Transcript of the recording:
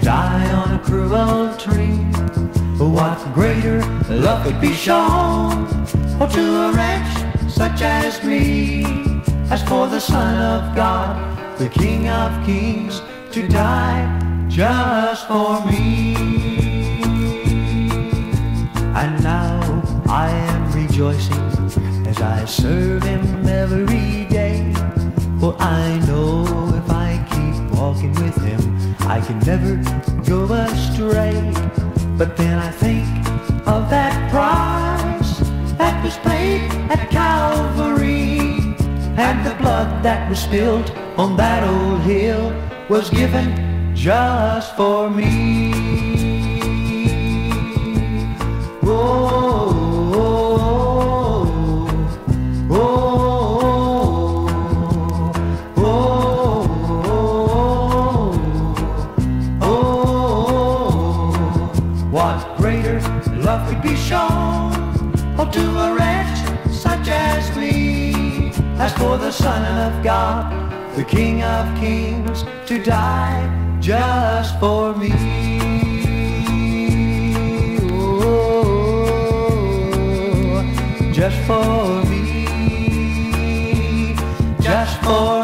die on a cruel tree. What greater love could be shown, or to a wretch such as me, as for the Son of God, the King of Kings, to die just for me. And now I am rejoicing as I serve Him every day, for I know if I keep walking with Him, I can never go astray. But then I think of that price that was paid at Calvary, and the blood that was spilled on that old hill was given just for me. Oh, oh, oh, oh, oh. What greater love could be shown, or to a wretch such as me, as for the Son of God, the King of Kings, to die just for me. Oh, just for me, just for